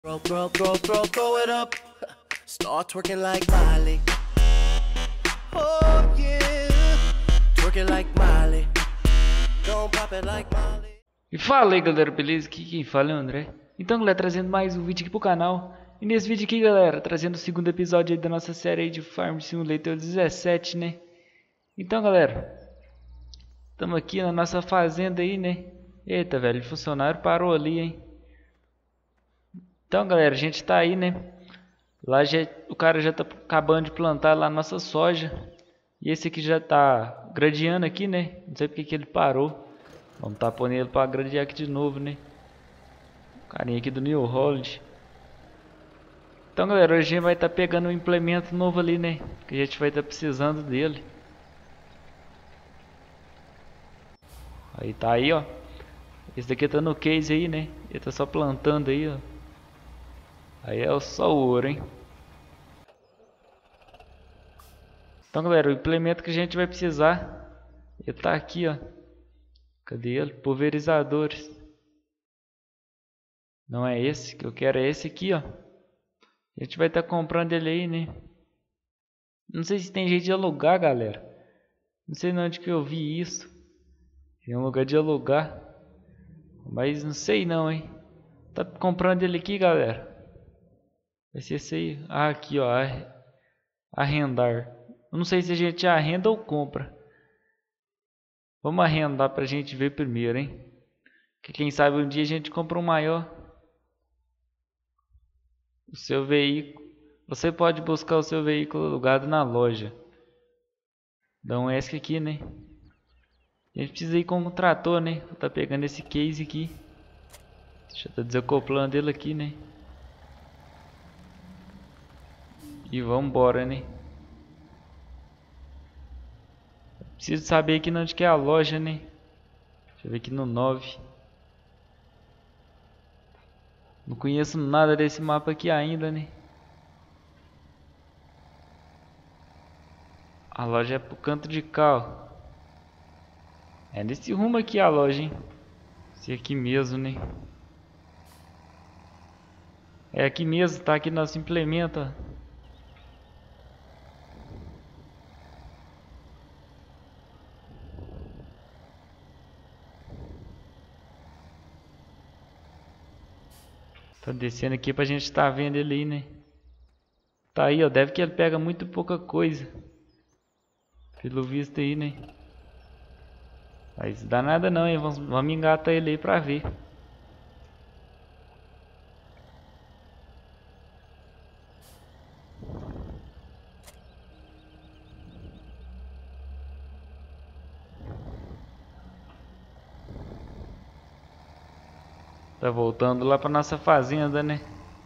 Throw it up. Start twerking like Miley. Oh yeah, twerking like Miley. Don't pop it like Miley. E fala aí galera, beleza? Aqui quem fala é o André. Então galera, trazendo mais um vídeo aqui pro canal. E nesse vídeo aqui galera, trazendo o segundo episódio aí da nossa série aí de Farm Simulator 17, né? Então galera, estamos aqui na nossa fazenda aí, né? Eita velho, o funcionário parou ali, hein? Então galera, a gente tá aí, né? Lá já, o cara já tá acabando de plantar lá a nossa soja. E esse aqui já tá gradeando aqui, né? Não sei porque que ele parou. Vamos tá pondo ele para gradear aqui de novo, né? O carinha aqui do New Holland. Então galera, hoje a gente vai estar pegando um implemento novo ali, né? Que a gente vai estar precisando dele. Aí tá aí, ó. Esse daqui tá no case aí, né? Ele tá só plantando aí, ó. Aí é só o ouro, hein? Então galera, o implemento que a gente vai precisar, ele tá aqui, ó. Cadê ele? Pulverizadores. Não é esse que eu quero, é esse aqui, ó. A gente vai estar comprando ele aí, né? Não sei se tem jeito de alugar, galera. Não sei onde que eu vi isso. Tem um lugar de alugar. Mas não sei não, hein? Tá comprando ele aqui, galera. Vai ser esse aí. Ah, aqui, ó. Arrendar. Eu não sei se a gente arrenda ou compra. Vamos arrendar pra gente ver primeiro, hein? Que quem sabe um dia a gente compra um maior. O seu veículo. Você pode buscar o seu veículo alugado na loja. Dá um ESC aqui, né? A gente precisa ir com um trator, né? Tá pegando esse case aqui. Deixa eu tá desacoplando ele aqui, né? E vamos embora, né? Preciso saber aqui onde que é a loja, né? Deixa eu ver aqui no 9. Não conheço nada desse mapa aqui ainda, né? A loja é pro canto de cá, ó. É nesse rumo aqui a loja, hein? Esse aqui mesmo, né? É aqui mesmo, tá aqui nosso implemento, ó. Tá descendo aqui pra gente tá vendo ele aí, né? Tá aí, ó. Deve que ele pega muito pouca coisa. Pelo visto aí, né? Mas dá nada não, hein? Vamos engatar ele aí pra ver. Tá voltando lá pra nossa fazenda, né?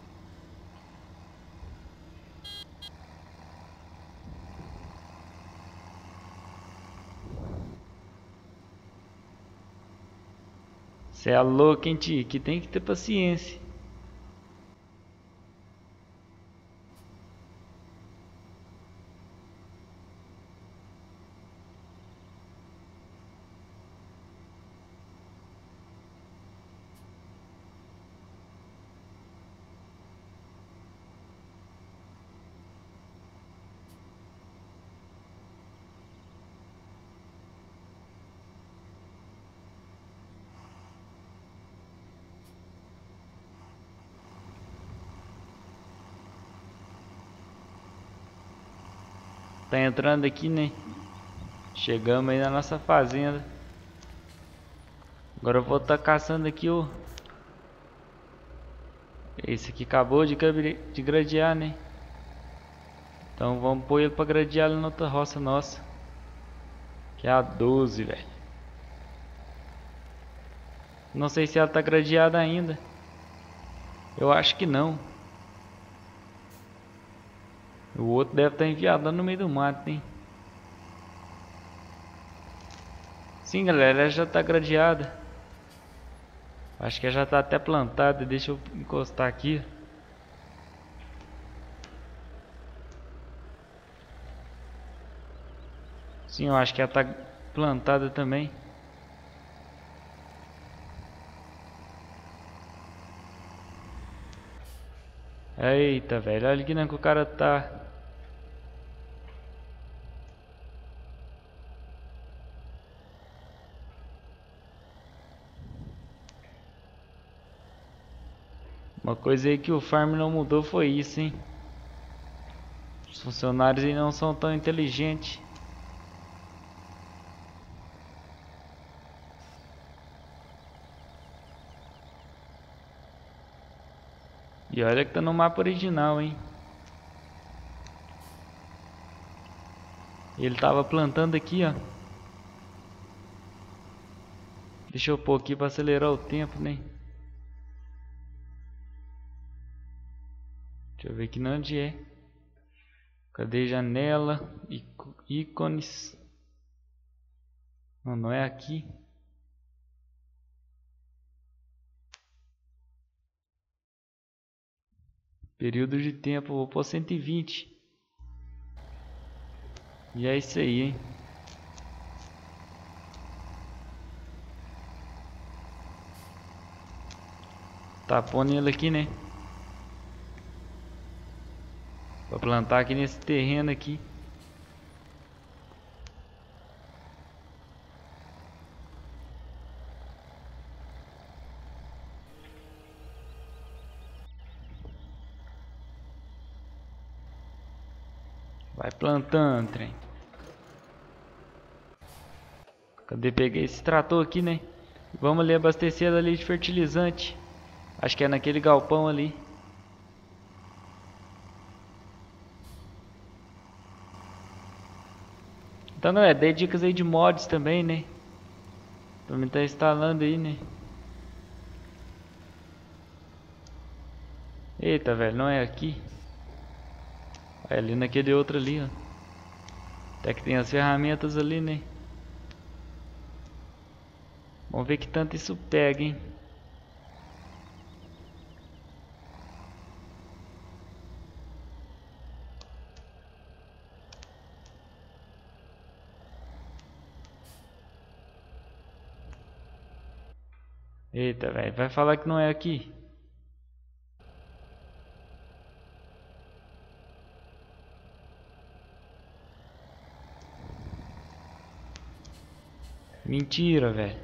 Cê é louco, hein, tio? Que tem que ter paciência. Tá entrando aqui, né? Chegamos aí na nossa fazenda. Agora eu vou estar caçando aqui o... Esse aqui acabou de gradear, né? Então vamos pôr ele pra gradear ali na outra roça nossa. Que é a 12, velho. Não sei se ela tá gradeada ainda. Eu acho que não. O outro deve estar enviado lá no meio do mato, hein? Sim, galera, ela já está gradeada. Acho que ela já está até plantada. Deixa eu encostar aqui. Sim, eu acho que ela está plantada também. Eita, velho, olha que não que o cara tá. Uma coisa aí que o farm não mudou foi isso, hein? Os funcionários aí não são tão inteligentes. E olha que tá no mapa original, hein? Ele tava plantando aqui, ó. Deixa eu pôr aqui pra acelerar o tempo, né? Deixa eu ver aqui onde é. Cadê janela? Ícones. Não, não é aqui. Período de tempo, vou pôr 120. E é isso aí, hein? Tá pondo ele aqui, né? Vou plantar aqui nesse terreno aqui. Vai plantando, trem. Cadê? Peguei esse trator aqui, né? Vamos ali abastecer ali de fertilizante. Acho que é naquele galpão ali. Então, galera, dei dicas aí de mods também, né? Pra mim tá instalando aí, né? Eita, velho, não é aqui. É ali naquele outro ali, ó. Até que tem as ferramentas ali, né? Vamos ver que tanto isso pega, hein? Eita, velho, vai falar que não é aqui. Mentira, velho.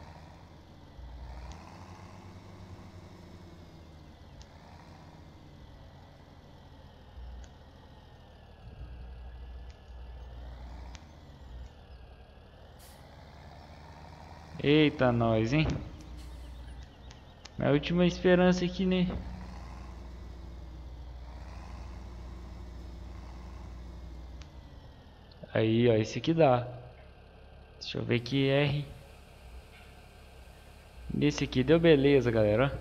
Eita, nós, hein? Minha última esperança aqui, né? Aí, ó, esse aqui dá. Deixa eu ver que R. Nesse aqui deu beleza, galera.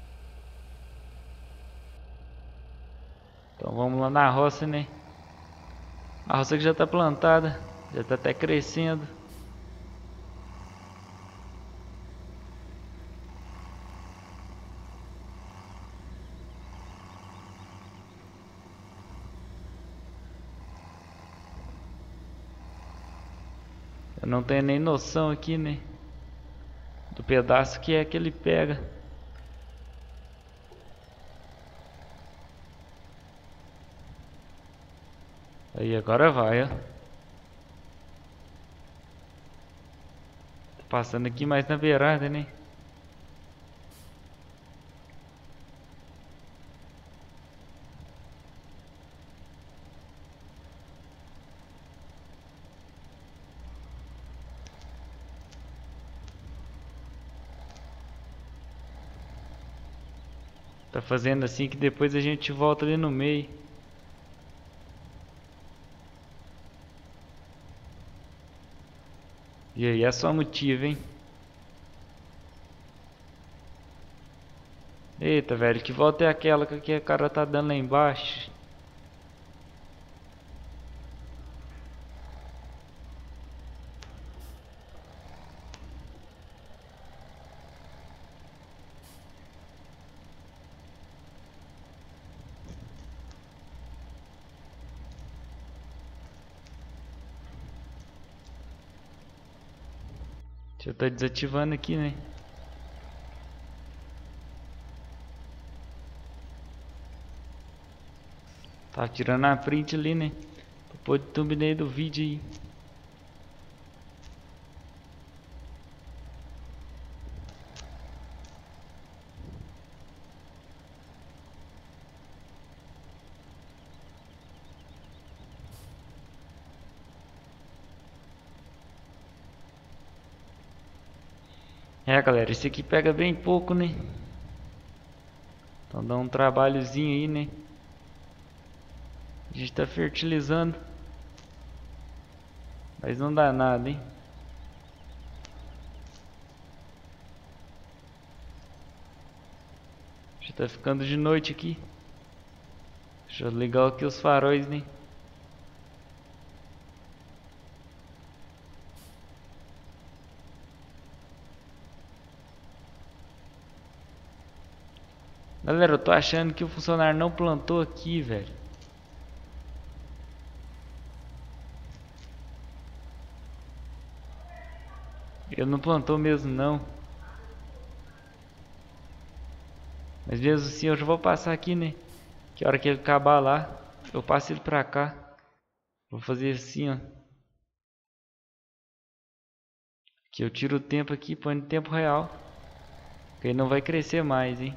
Então vamos lá na roça, né? A roça que já tá plantada. Já tá até crescendo. Eu não tenho nem noção aqui, né? Do pedaço que é que ele pega. Aí agora vai, ó. Tô passando aqui mais na beirada, né? Tá fazendo assim que depois a gente volta ali no meio. E aí é só motivo, hein? Eita, velho, que volta é aquela que o cara tá dando lá embaixo? Deixa eu estar desativando aqui, né? Tava tirando a print ali, né? Pra pôr de thumbnail do vídeo aí. É, galera, esse aqui pega bem pouco, né? Então dá um trabalhozinho aí, né? A gente tá fertilizando, mas não dá nada, hein? Já tá ficando de noite aqui. Deixa eu ligar aqui os faróis, né? Galera, eu tô achando que o funcionário não plantou aqui, velho. Ele não plantou mesmo, não. Mas mesmo assim, eu já vou passar aqui, né? Que a hora que ele acabar lá, eu passo ele pra cá. Vou fazer assim, ó. Que eu tiro o tempo aqui, põe no tempo real. Que ele não vai crescer mais, hein?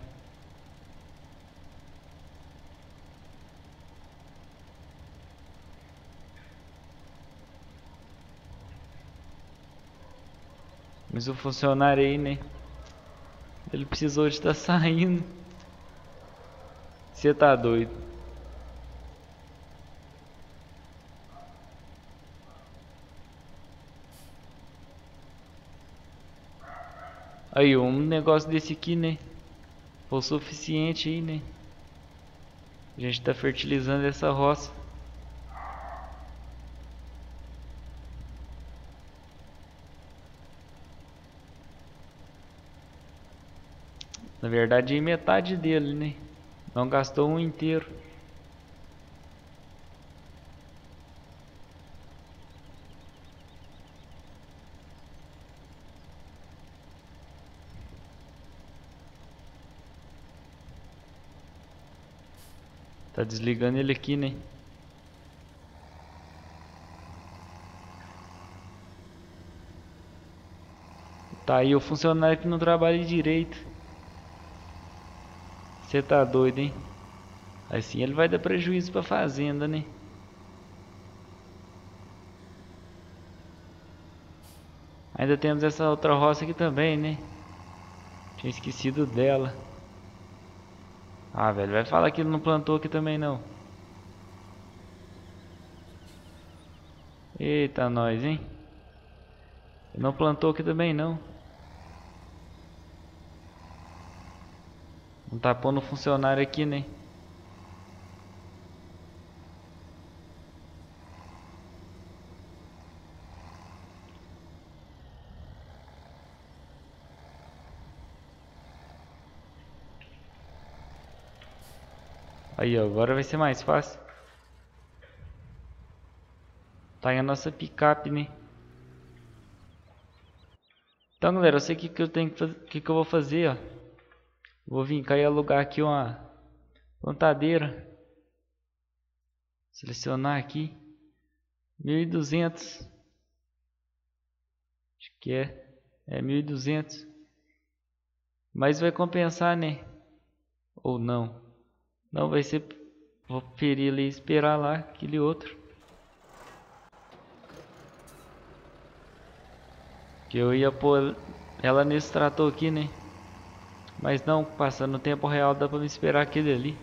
Mas o funcionário aí, né? Ele precisou de estar saindo. Você tá doido? Aí, um negócio desse aqui, né? Foi o suficiente aí, né? A gente tá fertilizando essa roça. Na verdade, é metade dele, né? Não gastou um inteiro. Tá desligando ele aqui, né? Tá aí o funcionário que não trabalha direito. Você tá doido, hein? Assim ele vai dar prejuízo pra fazenda, né? Ainda temos essa outra roça aqui também, né? Tinha esquecido dela. Ah, velho, vai falar que ele não plantou aqui também, não. Eita, nós, hein? Ele não plantou aqui também, não. Não tá pondo funcionário aqui, né? Aí, ó, agora vai ser mais fácil. Tá aí a nossa picape, né? Então, galera, eu sei o que eu tenho que fazer, que eu vou fazer, ó. Vou vir cá e alugar aqui uma plantadeira. Selecionar aqui 1.200. Acho que é 1.200. Mas vai compensar, né? Ou não? Não vai ser. Vou preferir ali esperar lá aquele outro. Que eu ia pôr ela nesse trator aqui, né? Mas não, passando o tempo real dá pra me esperar aquele ali.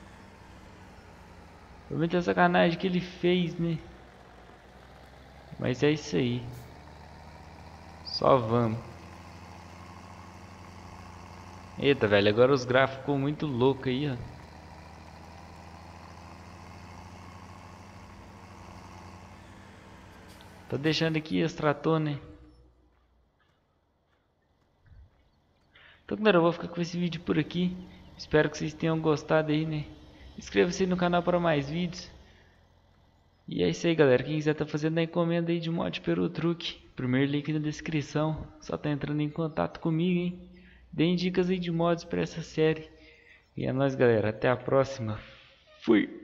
Foi muita sacanagem que ele fez, né? Mas é isso aí. Só vamos. Eita, velho, agora os gráficos ficou muito louco aí, ó. Tô deixando aqui esse trator, né? Então, galera, eu vou ficar com esse vídeo por aqui. Espero que vocês tenham gostado aí, né? Inscreva-se no canal para mais vídeos. E é isso aí, galera. Quem quiser tá fazendo a encomenda aí de mod Peru Truque, primeiro link na descrição. Só tá entrando em contato comigo, hein? Deem dicas aí de mods para essa série. E é nóis, galera. Até a próxima. Fui!